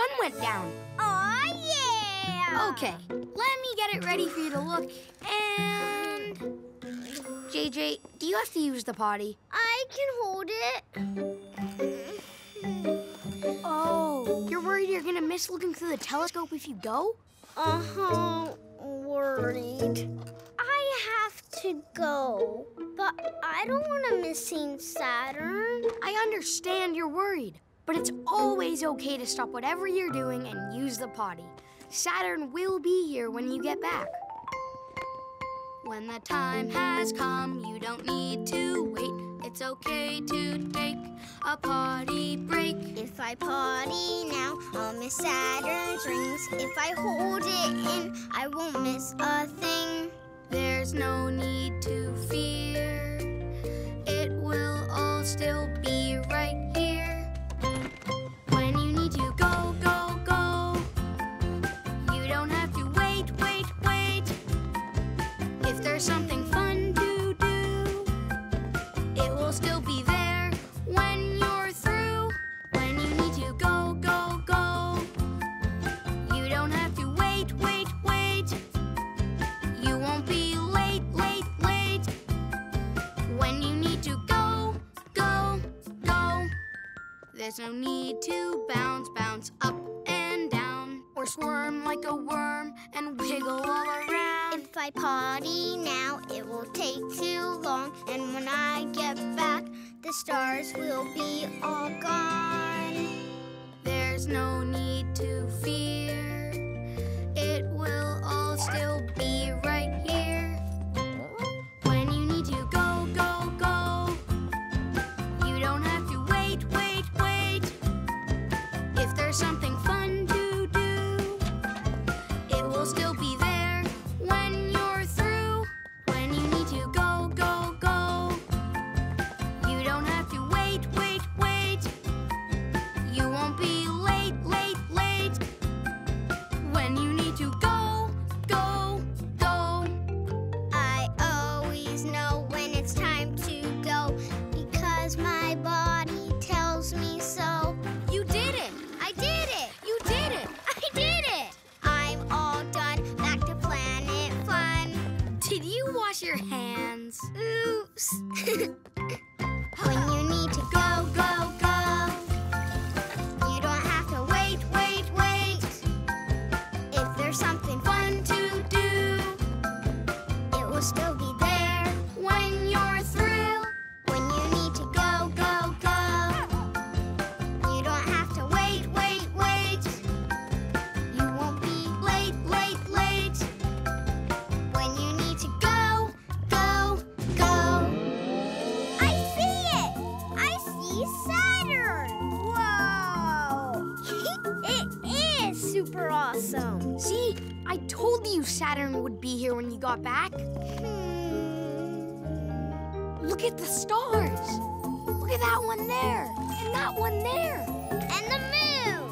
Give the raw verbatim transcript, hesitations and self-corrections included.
went down. Aw, yeah! Okay, let me get it ready for you to look, and... J J, do you have to use the potty? I can hold it. Oh, you're worried you're gonna miss looking through the telescope if you go? Uh-huh, worried. I have to go, but I don't want to miss seeing Saturn. I understand you're worried, but it's always okay to stop whatever you're doing and use the potty. Saturn will be here when you get back. When the time has come, you don't need to wait. It's okay to take a potty break. If I potty now, I'll miss Saturn's rings. If I hold it in, I won't miss a thing. There's no need to fear. It will all still be right here. When you need to go, go, go, you don't have to wait, wait, wait. If there's something fun to do, it will still be there when you're through. When you need to go, go, go, you don't have to wait, wait, wait. You won't be late, late, late. When you need to go, go, go, there's no need to bounce, bounce up and down, or squirm like a worm and wiggle all around. If I potty now, it will take too long. And when I get back, the stars will be all gone. There's no need to fear. It will all still be right here. When you need to go, go, go, you don't have to wait, wait, wait. If there's something fun to do, it will still be there when you're through. When you need to go, go, go, you don't have to wait, wait, wait. You won't be late, late, late. When you need to go, go, go. I always know when it's time to go, because my body tells me so. You did it! I did it! You did it! I did it! I'm all done, back to Planet Fun. Did you wash your hands? Oops. When you need to go, go, go, you don't have to wait, wait, wait. If there's something fun to do, it will still be there when you're through. When you need to go, go, go, you don't have to wait, wait, wait. You won't be late, late, late. When you need to go, go, go. I see it! I see Saturn! Whoa! It is super awesome! See, I told you Saturn would be here when you got back. Hmm. Look at the stars. Look at that one there, and that one there. And the moon!